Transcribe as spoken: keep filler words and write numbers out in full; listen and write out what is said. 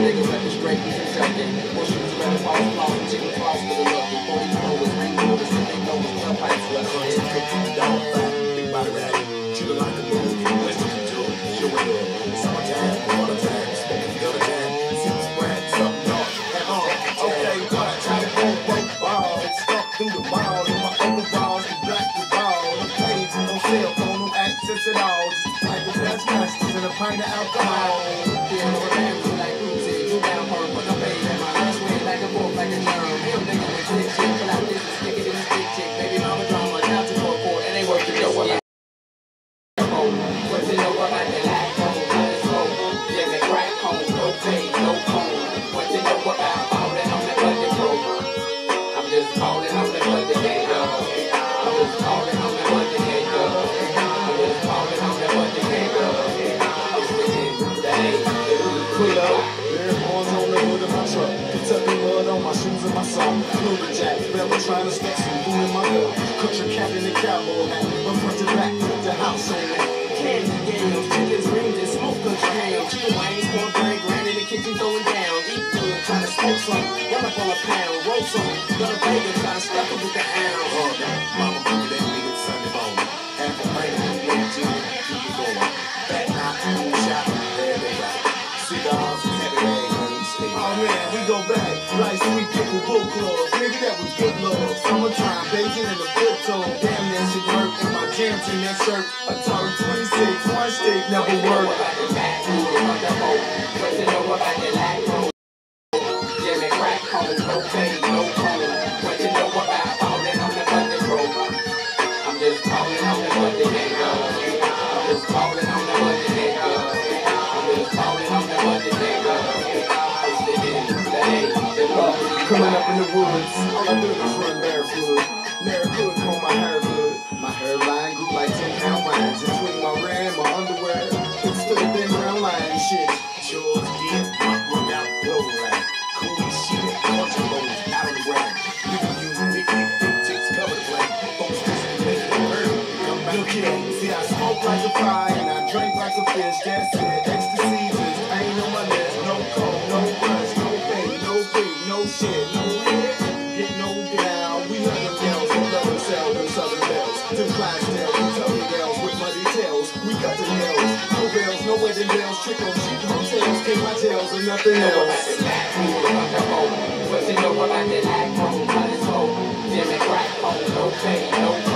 niggas left it straight and chucking. More shoes around the false floss, chicken floss to the lucky. Boy, you know it's ring notice, and they know it's tough pipes. Crunch and cook, dog fat, big body rag. Treat her like a movie, let's do it to her. She went in, summertime, watertime, smoking the other time. See the spread, something dark, and on. Okay, what? Try to go broke ball, stuck through the ball. In my overalls, the black the ball. No page, no cell phone, no access at all. Just a type of best masters and a pint of alcohol. Yeah, no damage like Roots said, you down for but I'm paid at my last way like a wolf, like a germ. Him nigga with slick shit, pull out this and stick it in the stick chick. Baby mama drama, down to four four, it ain't worth the dough. What you know about the lack home, how it's home? Yeah, me crack home, no pay, no home. What you know about ballin' on the budget program? I'm just callin' on the budget game, dog. I'm just callin' on the budget game, dog. I'm just callin' on the budget game, dog. It's the end, the day, the hood. Pull up, bare horns on the hood of my truck. Kentucky mud on my shoes and my sock. Lumberjack, Bella trying to stick some food in my cup. Country cap in the cowboy hat. From front to back, put the house on that. Candy yams, chickens, rings, and smoke country ham. Chicken wings, cornbread, grand in the kitchen throwing down. Eat good, trying to smoke some. Run up on a pound, roll some. Got a bagel, trying to stuff it with the ounce. Oh, mama put that nigga Sunday morning. Half a pint of little gin, keep it going. Back knock, boom shot, there they got it. Cigars and heavy rag, honey, stay right. Oh man, we go back like sweet pickle book club. Nigga, that was good love. Summertime, baking in the good tone. Damn, that shit work. And my jams in that shirt. Atari twenty-six, one stick, never work. What you know about the back room, about the hoe? What you know about the lack home? Yeah, me crack home, no pay, no home. What you know about ballin' on the budget program? I'm just callin' on the budget game, dog. I'm just callin' on the budget game, dog. I'm just callin' on the budget game, dog. It's the end, the day, the hood. Coming up in the woods, all I do is run barefoot. Never could comb my hair good. My hairline grew like ten pound lines. Between my rear and my underwear, it stood a thin brown line. Shit, yours did, my run out low line. Cool shit, bunch of lows out of the ground. People use big, big, big chicks cover the plan. Folks just make it hurt. Come back, no kidding. See, I smoke like a fire and I drink like a fish. That's it. Ecstasy just ain't on my list. No coke, no rush, no pay, no pay, no shit, no hit. Get no down. We love them girls who love themselves and southern bells. Them Clydesdale, Kentucky girls with muddy tails. We cut the nails. No bells, no wedding bells. Trick on cheap hotels. Take my tails and nothing else. What you know about the lack home, how it's home? Yeah, me crack home, no pay, no